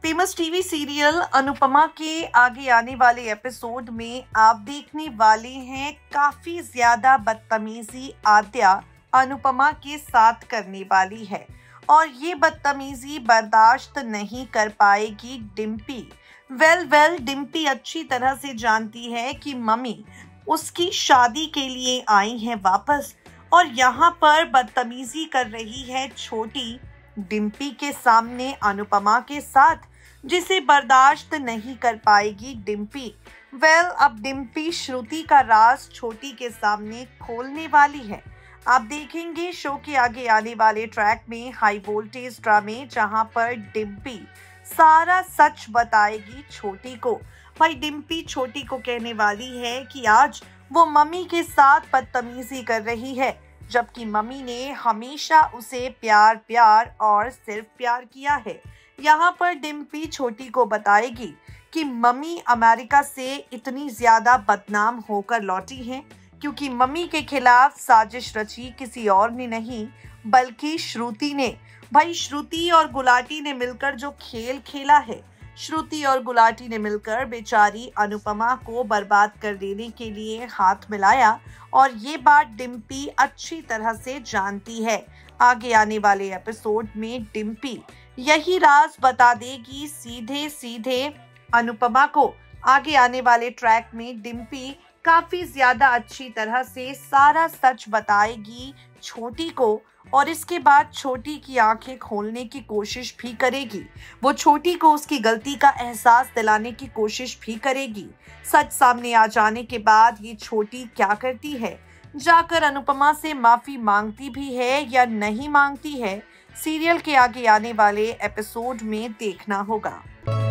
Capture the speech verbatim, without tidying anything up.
Famous TV serial Anupama के आगे आने वाले एपिसोड में आप देखने वाले हैं काफी ज्यादा बदतमीजी आद्या अनुपमा के साथ करने वाली है और ये बदतमीजी बर्दाश्त नहीं कर पाएगी डिम्पी। वेल वेल डिम्पी अच्छी तरह से जानती है कि मम्मी उसकी शादी के लिए आई हैं वापस और यहाँ पर बदतमीजी कर रही है छोटी डिम्पी के सामने अनुपमा के साथ, जिसे बर्दाश्त नहीं कर पाएगी डिम्पी। वेल well, अब डिम्पी श्रुति का राज छोटी के सामने खोलने वाली है। आप देखेंगे शो के आगे आने वाले ट्रैक में हाई वोल्टेज ड्रामे, जहां पर डिम्पी सारा सच बताएगी छोटी को। भाई डिम्पी छोटी को कहने वाली है कि आज वो मम्मी के साथ बदतमीजी कर रही है, जबकि मम्मी ने हमेशा उसे प्यार प्यार और सिर्फ प्यार किया है। यहाँ पर डिम्पी छोटी को बताएगी कि मम्मी अमेरिका से इतनी ज्यादा बदनाम होकर लौटी हैं क्योंकि मम्मी के खिलाफ साजिश रची किसी और ने नहीं बल्कि श्रुति ने। भाई श्रुति और गुलाटी ने मिलकर जो खेल खेला है, श्रुति और गुलाटी ने मिलकर बेचारी अनुपमा को बर्बाद कर देने के लिए हाथ मिलाया और ये बात डिम्पी अच्छी तरह से जानती है। आगे आने वाले एपिसोड में डिम्पी यही राज बता देगी सीधे सीधे अनुपमा को। आगे आने वाले ट्रैक में डिम्पी काफी ज्यादा अच्छी तरह से सारा सच बताएगी छोटी को और इसके बाद छोटी की आंखें खोलने की कोशिश भी करेगी। वो छोटी को उसकी गलती का एहसास दिलाने की कोशिश भी करेगी। सच सामने आ जाने के बाद ये छोटी क्या करती है, जाकर अनुपमा से माफी मांगती भी है या नहीं मांगती है, सीरियल के आगे आने वाले एपिसोड में देखना होगा।